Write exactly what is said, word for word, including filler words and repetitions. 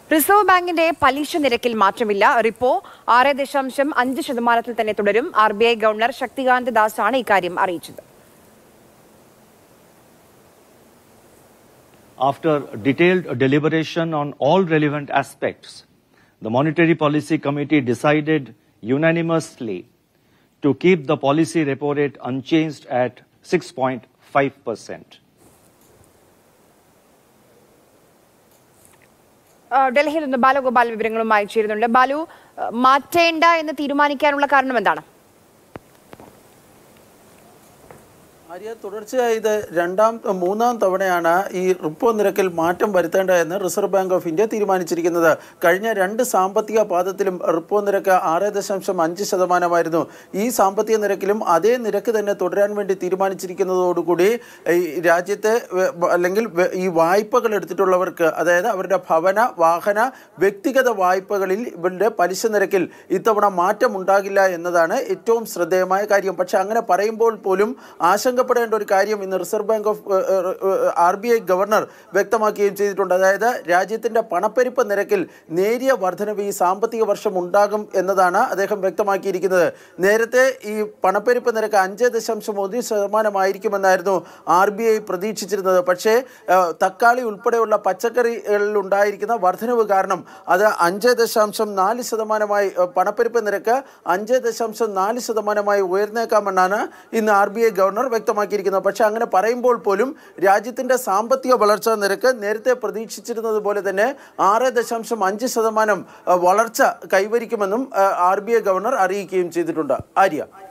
Reserve ബാങ്കിന്റെ പലിശ നിരക്കിൽ മാറ്റമില്ല. റിപ്പോ ആറ് ദശാംശം അഞ്ച് ശതമാനത്തിൽ തന്നെ തുടരും. R B I governor Shaktikanta Das ആണ് ഇക്കാര്യം അറിയിച്ചത്. After detailed deliberation on all relevant aspects, the Monetary Policy Committee decided unanimously to keep the policy repo rate unchanged at six point five percent. ഡൽഹിയിൽ നിന്ന് ബാലഗോപാൽ വിവരങ്ങളുമായി ചേരുന്നുണ്ട്. ബാലു, മാറ്റേണ്ട എന്ന് തീരുമാനിക്കാനുള്ള കാരണം എന്താണ്? ആര്യ, തുടർച്ചയായി ഇത് രണ്ടാം മൂന്നാം തവണയാണ് ഈ റിപ്പോ നിരക്കിൽ മാറ്റം വരുത്തേണ്ടതെന്ന് റിസർവ് ബാങ്ക് ഓഫ് ഇന്ത്യ തീരുമാനിച്ചിരിക്കുന്നത്. കഴിഞ്ഞ രണ്ട് സാമ്പത്തിക പാദത്തിലും റിപ്പോ നിരക്ക് ആറ് ദശാംശം അഞ്ച് ശതമാനമായിരുന്നു. ഈ സാമ്പത്തിക നിരക്കിലും അതേ നിരക്ക് തന്നെ തുടരാൻ വേണ്ടി തീരുമാനിച്ചിരിക്കുന്നതോടുകൂടി ഈ രാജ്യത്തെ അല്ലെങ്കിൽ ഈ വായ്പകൾ എടുത്തിട്ടുള്ളവർക്ക്, അതായത് അവരുടെ ഭവന വാഹന വ്യക്തിഗത വായ്പകളിൽ ഇവരുടെ പലിശ നിരക്കിൽ ഇത്തവണ മാറ്റം ഉണ്ടാകില്ല എന്നതാണ് ഏറ്റവും ശ്രദ്ധേയമായ കാര്യം. പക്ഷെ അങ്ങനെ പറയുമ്പോൾ പോലും ആശങ്ക പ്പെടേണ്ട ഒരു കാര്യം ഇന്ന് reserve bank of R B I governor വ്യക്തമാക്കുകയും ചെയ്തിട്ടുണ്ട്. അതായത് രാജ്യത്തിന്റെ പണപ്പെരുപ്പ നിരക്കിൽ നേരിയ വർധനവ് ഈ സാമ്പത്തിക വർഷം ഉണ്ടാകും എന്നതാണ് അദ്ദേഹം വ്യക്തമാക്കിയിരിക്കുന്നത്. നേരത്തെ ഈ പണപ്പെരുപ്പ നിരക്ക് അഞ്ച് ദശാംശം ഒന്ന് ശതമാനമായിരിക്കുമെന്നായിരുന്നു ആർ ബി ഐ പ്രതീക്ഷിച്ചിരുന്നത്. പക്ഷേ തക്കാളി ഉൾപ്പെടെയുള്ള പച്ചക്കറികളിൽ ഉണ്ടായിരിക്കുന്ന വർധനവ് കാരണം അത് അഞ്ച് ദശാംശം നാല് ശതമാനമായി പണപ്പെരുപ്പ നിരക്ക് അഞ്ച് ദശാംശം നാല് ശതമാനമായി ഉയർന്നേക്കാമെന്നാണ് ഇന്ന് ആർ ബി ഐ ഗവർണർ വ്യക്തമാക്കിയിരിക്കുന്നത്. പക്ഷെ അങ്ങനെ പറയുമ്പോൾ പോലും രാജ്യത്തിന്റെ സാമ്പത്തിക വളർച്ചാ നിരക്ക് നേരത്തെ പ്രതീക്ഷിച്ചിരുന്നത് പോലെ തന്നെ ആറ് ദശാംശം അഞ്ച് ശതമാനം വളർച്ച കൈവരിക്കുമെന്നും ആർ ബി ഐ ഗവർണർ അറിയിക്കുകയും ചെയ്തിട്ടുണ്ട്. ആര്യ.